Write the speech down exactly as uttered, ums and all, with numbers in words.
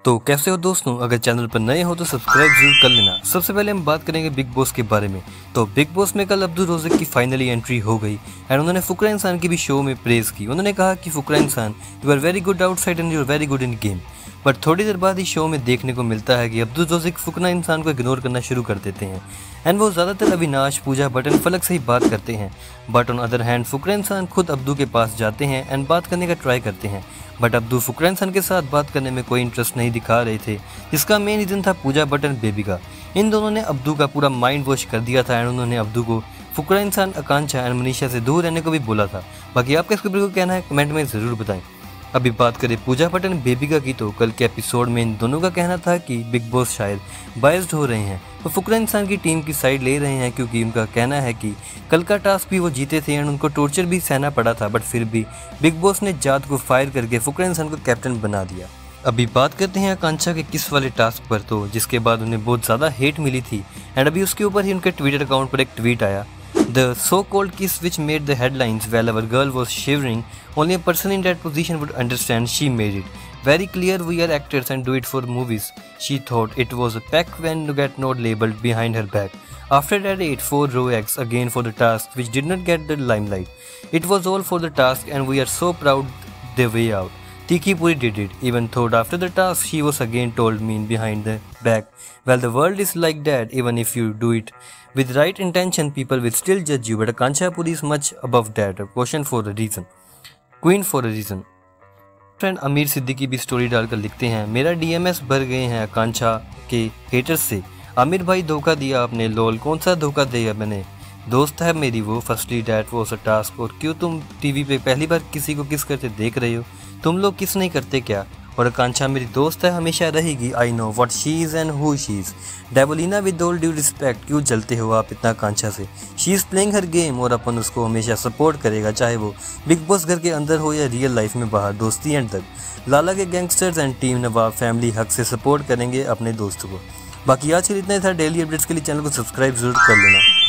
तो कैसे हो दोस्तों, अगर चैनल पर नए हो तो सब्सक्राइब जरूर कर लेना। सबसे पहले हम बात करेंगे बिग बॉस के बारे में। तो बिग बॉस में कल अब्दुल रोज़िक की फाइनली एंट्री हो गई एंड उन्होंने फुकरा इंसान की भी शो में प्रेज की। उन्होंने कहा कि Fukra Insaan, you are very good outside and you are very good in game. But थोड़ी देर बाद इस शो में देखने को मिलता है कि अब्दुल रोज़िक फुकरा इंसान को इग्नोर करना शुरू कर देते हैं एंड वो ज़्यादातर अविनाश, पूजा, बटन, फलक से ही बात करते हैं। But on other hand Fukra Insaan खुद अब्दू के पास जाते हैं एंड बात करने का ट्राई करते हैं। बट अब्दू फुकरा इंसान के साथ बात करने में कोई इंटरेस्ट नहीं दिखा रहे थे, जिसका मेन रीज़न था पूजा, बटन, बेबी का। इन दोनों ने अब्दू का पूरा माइंड वॉश कर दिया था एंड उन्होंने अब्दू को फुकरा इंसान, आकांक्षा एंड मनीषा से दूर रहने को भी बोला था। बाकी आपका इसके ऊपर कहना है कमेंट में ज़रूर बताएं। अभी बात करें पूजा, बटन, बेबिका की, तो कल के एपिसोड में इन दोनों का कहना था कि बिग बॉस शायद बायस्ड हो रहे हैं, वो फुकरा इंसान की टीम की साइड ले रहे हैं, क्योंकि उनका कहना है कि कल का टास्क भी वो जीते थे एंड उनको टॉर्चर भी सहना पड़ा था। बट फिर भी बिग बॉस ने जात को फायर करके फुकरा इंसान को कैप्टन बना दिया। अभी बात करते हैं आकांक्षा के किस वाले टास्क पर, तो जिसके बाद उन्हें बहुत ज़्यादा हेट मिली थी एंड अभी उसके ऊपर ही उनके ट्विटर अकाउंट पर एक ट्वीट आया, The so-called kiss which made the headlines while our girl was shivering, only a person in that position would understand she made it. Very clear we are actors and do it for movies. She thought it was a peck when you get not labeled behind her back. After that ate four raw eggs again for the task which did not get the limelight. It was all for the task and we are so proud the way out. Tiki Puri did it. Even thought after the task she was again told mean behind the back. Well, the world is like that. Even if you do it with right intention, people will still judge you. But Akansha Puri is much above that. A caution for a reason. Queen for a reason. Friend Amir Siddiqui भी story डालकर लिखते हैं, मेरा DMs भर गए हैं आकांक्षा के haters से। आमिर भाई धोखा दिया आपने, लोल कौन सा धोखा दिया मैंने, दोस्त है मेरी वो, फर्स्टली डैट वो अ टास्क। और क्यों तुम टीवी पे पहली बार किसी को किस करते देख रहे हो, तुम लोग किस नहीं करते क्या। और आकांक्षा मेरी दोस्त है, हमेशा रहेगी, I know what she is and who she is. Devoleena with all due respect, क्यों जलते हो आप इतना आकांक्षा से, she is playing her game और अपन उसको हमेशा सपोर्ट करेगा, चाहे वो बिग बॉस घर के अंदर हो या रियल लाइफ में बाहर, दोस्ती एंड तक। लाला के gangsters and team Nawab family हक से सपोर्ट करेंगे अपने दोस्तों को। बाकी आज के लिए इतना ही था। डेली अपडेट्स के लिए चैनल को सब्सक्राइब जरूर कर लेना।